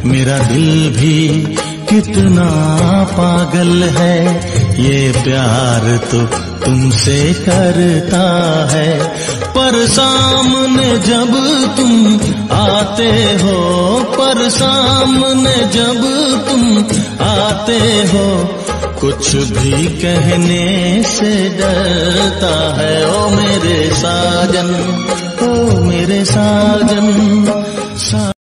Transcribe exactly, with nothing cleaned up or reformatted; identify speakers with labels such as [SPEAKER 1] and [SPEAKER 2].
[SPEAKER 1] मेरा दिल भी कितना पागल है, ये प्यार तो तुमसे करता है। पर सामने जब तुम आते हो, पर सामने जब तुम आते हो, कुछ भी कहने से डरता है। ओ मेरे साजन, ओ मेरे साजन, सा